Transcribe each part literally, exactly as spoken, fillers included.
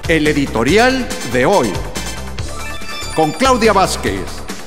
El editorial de hoy, con Claudia Vázquez.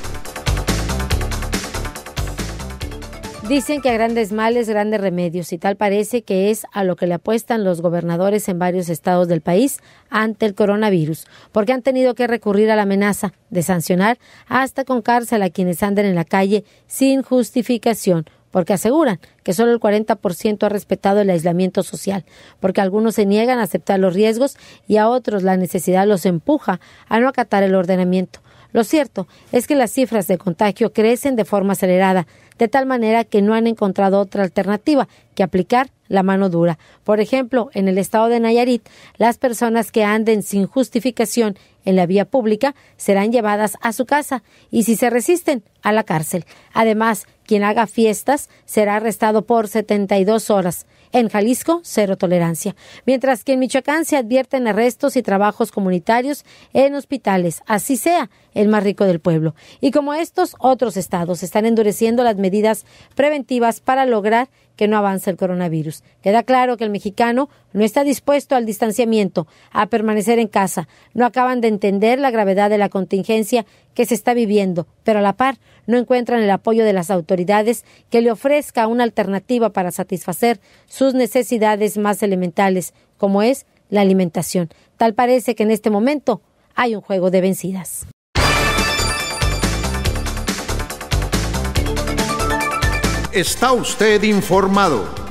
Dicen que a grandes males, grandes remedios, y tal parece que es a lo que le apuestan los gobernadores en varios estados del país ante el coronavirus, porque han tenido que recurrir a la amenaza de sancionar hasta con cárcel a quienes anden en la calle sin justificación, porque aseguran que solo el cuarenta por ciento ha respetado el aislamiento social, porque algunos se niegan a aceptar los riesgos y a otros la necesidad los empuja a no acatar el ordenamiento. Lo cierto es que las cifras de contagio crecen de forma acelerada, de tal manera que no han encontrado otra alternativa que aplicar la mano dura. Por ejemplo, en el estado de Nayarit, las personas que anden sin justificación en la vía pública serán llevadas a su casa y, si se resisten, a la cárcel. Además, quien haga fiestas será arrestado por setenta y dos horas. En Jalisco, cero tolerancia. Mientras que en Michoacán se advierten arrestos y trabajos comunitarios en hospitales, así sea el más rico del pueblo. Y como estos, otros estados están endureciendo las medidas preventivas para lograr que no avance el coronavirus. Queda claro que el mexicano no está dispuesto al distanciamiento, a permanecer en casa. No acaban de entender la gravedad de la contingencia que se está viviendo, pero a la par no encuentran el apoyo de las autoridades que le ofrezca una alternativa para satisfacer sus necesidades más elementales, como es la alimentación. Tal parece que en este momento hay un juego de vencidas. Está usted informado.